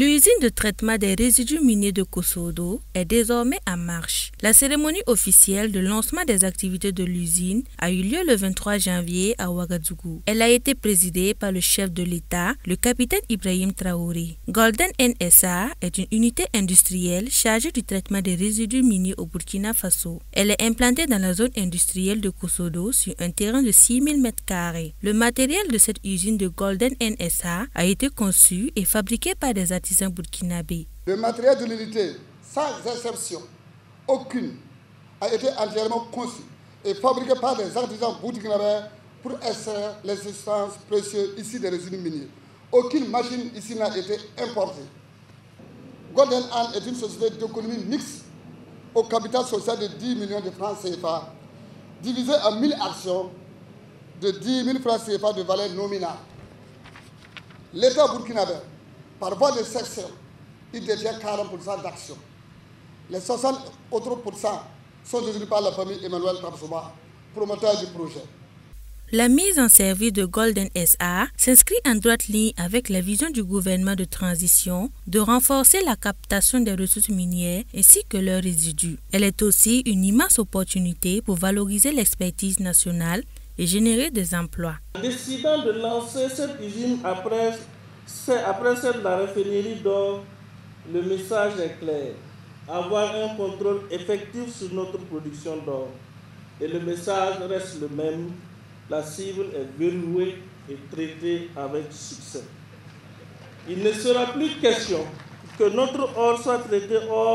L'usine de traitement des résidus miniers de Kosodo est désormais en marche. La cérémonie officielle de lancement des activités de l'usine a eu lieu le 23 janvier à Ouagadougou. Elle a été présidée par le chef de l'État, le capitaine Ibrahim Traoré. Golden NSA est une unité industrielle chargée du traitement des résidus miniers au Burkina Faso. Elle est implantée dans la zone industrielle de Kosodo sur un terrain de 6000 m². Le matériel de cette usine de Golden NSA a été conçu et fabriqué par des artisans burkinabés. Le matériel de l'unité, sans exception aucune, a été entièrement conçu et fabriqué par des artisans burkinabés pour extraire les substances précieuses ici des résidus miniers. Aucune machine ici n'a été importée. Golden Hand est une société d'économie mixte au capital social de 10 millions de francs CFA, divisé en 1000 actions de 10 000 francs CFA de valeur nominale. L'État burkinabé, par voie de section, il détient 40% d'actions. Les 60 autres pourcents sont détenus par la famille Emmanuel Tabsoba, promoteur du projet. La mise en service de Golden SA s'inscrit en droite ligne avec la vision du gouvernement de transition de renforcer la captation des ressources minières ainsi que leurs résidus. Elle est aussi une immense opportunité pour valoriser l'expertise nationale et générer des emplois. En décidant de lancer cette usine après celle de la raffinerie d'or, le message est clair. Avoir un contrôle effectif sur notre production d'or. Et le message reste le même. La cible est verrouillée et traitée avec succès. Il ne sera plus question que notre or soit traité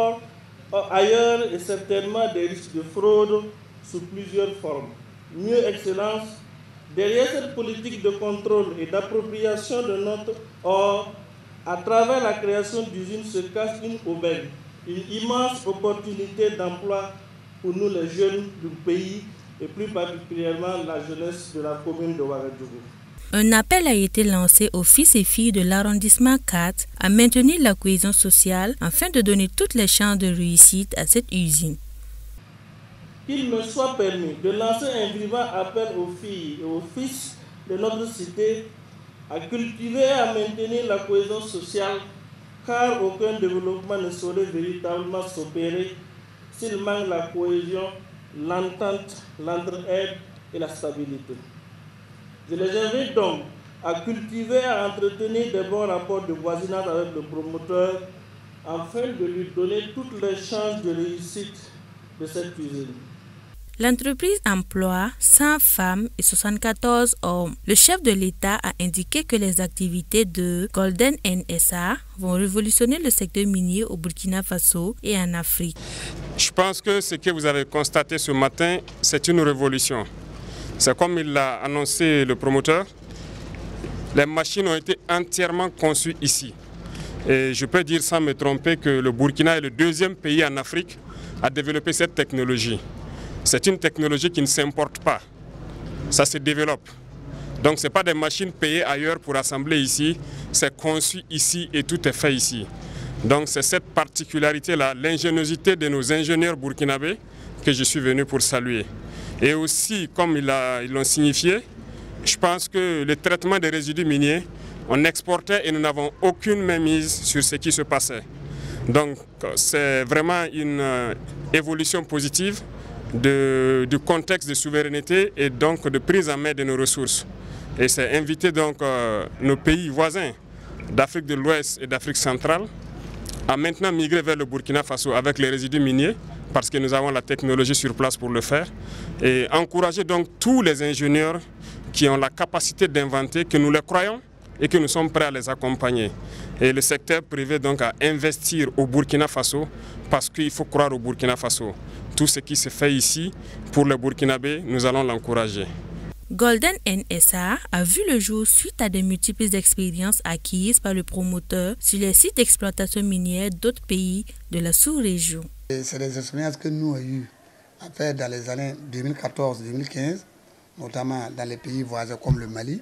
ailleurs et certainement des risques de fraude sous plusieurs formes. Mieux excellence, derrière cette politique de contrôle et d'appropriation de notre or, à travers la création d'usines se cache une aubaine, une immense opportunité d'emploi pour nous les jeunes du pays et plus particulièrement la jeunesse de la commune de Ouagadougou. Un appel a été lancé aux fils et filles de l'arrondissement 4 à maintenir la cohésion sociale afin de donner toutes les chances de réussite à cette usine. Qu'il me soit permis de lancer un vivant appel aux filles et aux fils de notre cité à cultiver et à maintenir la cohésion sociale, car aucun développement ne saurait véritablement s'opérer s'il manque la cohésion, l'entente, l'entraide et la stabilité. Je les invite donc à cultiver et à entretenir de bons rapports de voisinage avec le promoteur afin de lui donner toutes les chances de réussite de cette usine. L'entreprise emploie 100 femmes et 74 hommes. Le chef de l'État a indiqué que les activités de Golden NSA vont révolutionner le secteur minier au Burkina Faso et en Afrique. Je pense que ce que vous avez constaté ce matin, c'est une révolution. C'est comme il l'a annoncé le promoteur. Les machines ont été entièrement conçues ici. Et je peux dire sans me tromper que le Burkina est le deuxième pays en Afrique à développer cette technologie. C'est une technologie qui ne s'importe pas, ça se développe. Donc ce n'est pas des machines payées ailleurs pour assembler ici, c'est conçu ici et tout est fait ici. Donc c'est cette particularité-là, l'ingéniosité de nos ingénieurs burkinabés que je suis venu pour saluer. Et aussi, comme ils l'ont signifié, je pense que le traitement des résidus miniers, on exportait et nous n'avons aucune mainmise sur ce qui se passait. Donc c'est vraiment une évolution positive du contexte de souveraineté et donc de prise en main de nos ressources. Et c'est inviter donc nos pays voisins d'Afrique de l'Ouest et d'Afrique centrale à maintenant migrer vers le Burkina Faso avec les résidus miniers parce que nous avons la technologie sur place pour le faire et encourager donc tous les ingénieurs qui ont la capacité d'inventer, que nous les croyons et que nous sommes prêts à les accompagner. Et le secteur privé donc à investir au Burkina Faso parce qu'il faut croire au Burkina Faso. Tout ce qui se fait ici pour les Burkinabés, nous allons l'encourager. Golden NSA a vu le jour suite à de multiples expériences acquises par le promoteur sur les sites d'exploitation minière d'autres pays de la sous-région. C'est des expériences que nous avons eues à faire dans les années 2014-2015, notamment dans les pays voisins comme le Mali,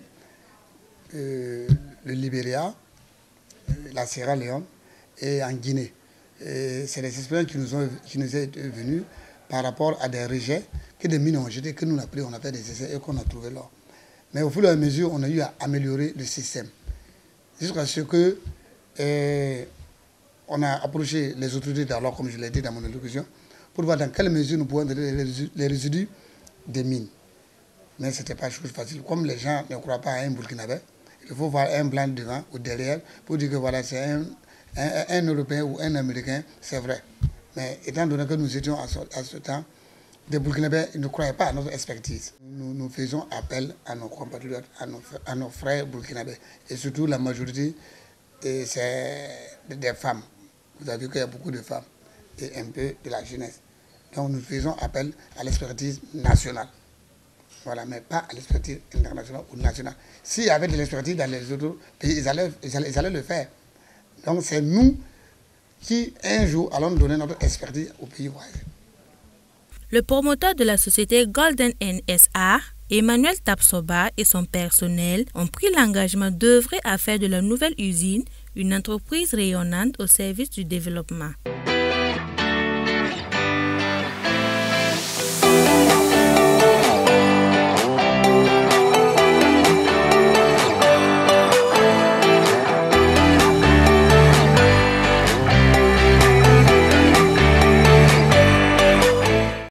le Libéria, la Sierra Leone et en Guinée. C'est des expériences qui nous sont venues par rapport à des rejets que des mines ont jetés, que nous on a fait des essais et qu'on a trouvé l'or. Mais au fur et à mesure, on a eu à améliorer le système. Jusqu'à ce que Et on a approché les autorités d'alors, comme je l'ai dit dans mon allocution, pour voir dans quelle mesure nous pouvons donner les résidus des mines. Mais ce n'était pas chose facile. Comme les gens ne croient pas à un Burkinabé, il faut voir un blanc devant ou derrière pour dire que voilà, c'est un Européen ou un Américain, c'est vrai. Mais étant donné que nous étions à ce temps, des Burkinabés ne croyaient pas à notre expertise. Nous faisons appel à nos compatriotes, à nos frères burkinabés. Et surtout la majorité, c'est des femmes. Vous avez vu qu'il y a beaucoup de femmes et un peu de la jeunesse. Donc nous faisons appel à l'expertise nationale. Voilà, mais pas à l'expertise internationale ou nationale. S'il y avait de l'expertise dans les autres pays, ils allaient le faire. Donc c'est nous qui, un jour, allons donner notre expertise aux pays voisins. Le promoteur de la société Golden NSA, Emmanuel Tapsoba, et son personnel ont pris l'engagement d'œuvrer à faire de la nouvelle usine une entreprise rayonnante au service du développement.